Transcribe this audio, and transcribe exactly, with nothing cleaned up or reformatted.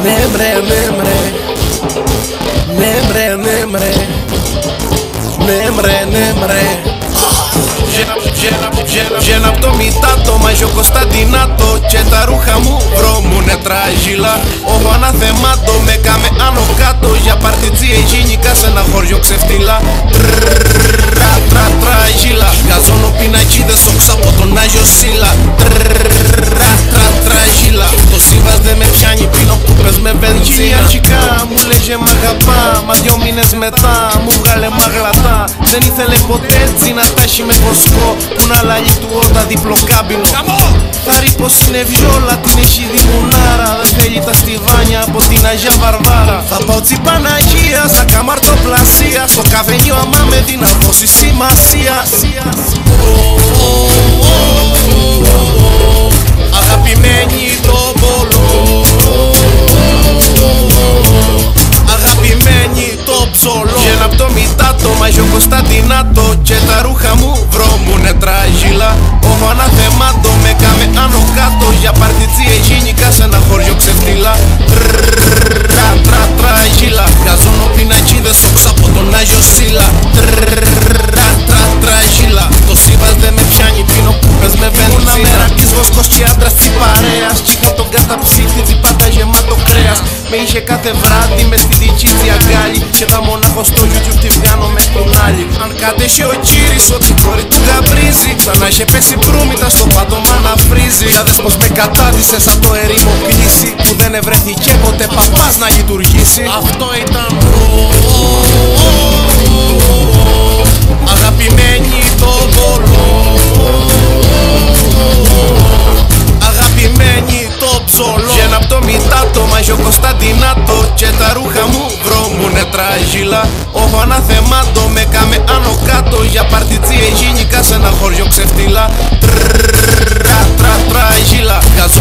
Ναι μπρε, ναι μπρε, ναι μπρε, ναι μπρε, ναι μπρε, ναι μπρε. Βγαίνω απ' το μητάτο, μαγιο Κωνσταντινάτο και τα ρούχα μου βρώμουνε τράγιλα. Όγω αναθεμάτο, με κάμε άνω κάτω για παρτιτζή εγίνικα σε ένα χωριό ξεφτύλα. Τρα τρα τράγιλα, γαζώνω πινακίδες όξω από τον Άγιο Σίλα. Τρα τρα τράγιλα, το σύμβας δεν με πιάνει, πίνω κούπες με βενζίνα. Αρχικά μου λέγε μ' αγαπά, μα δυο μήνες μετά μου βγάλε μαγλατά. Δεν ήθελε ποτέ έτσι να τάχει με βοσκό, που να λαλεί του όρτα διπλό κάμπινο. Θα ρει πως είναι βιόλα, την έχει δημουνάρα. Δεν θέλει τα στιβάνια από την Αγία Βαρβάρα. Θα πάω τσι Παναγία, σαν καμαρτοπλασία, στο καφενείο άμα με δει να δώσει σημασία. Αγαπημένη το μπολό, αγαπημένη το ψολό. Βγαίνω απ' το μητάτο, μαγιο Κωνσταντινάτο και τα ρούχα μου βρώμουνε τράγιλα. Όγω αναθεμάτο, με κάμε άνω κάτω για παρτιτζή εγίνικα σε ένα χωριό ξεφτύλα. Τρα τρα τράγιλα, γαζώνω πινακίδες όξω από τον Άγιο Σίλα. Τρα τρα τράγιλα, το σύμβας δεν με πιάνει, πίνω κούπες με βενζίνα. Μερακής βοσκός και άντρας τσι παρέας, κι είχα τον καταψύχτη τσι πάντα γεμάτο κρέας. Με είχε κάθε βράδυ μες στη δική τσι αγκάλι, και τα μονάχος στο YouTube τη βγάνω μες την άλλη. Αν κατέχει ο κύρις ότι η κόρη του γαμπρίζει, σαν να είχε πέσει μπρούμητα στο πάτωμα να φρίζει. Για δες πως με κατάδυσε σαν το ερήμο κλείσει, που δεν ευρέθηκε ποτέ παπάς να λειτουργήσει. Αυτό ήταν αγαπημένη το μπολό, αγαπημένη το ψολό. Βγαίνω απ' το μητάτο, μαγιο Κωνσταντινάτο και τα ρούχα μου βρώμουνε τράγιλα. Όγω αναθεμάτο, με κάμε άνω κάτω για παρτιτζή εγίνικα σε ένα χωριό ξεφτύλα. Τρα τρα τράγιλα,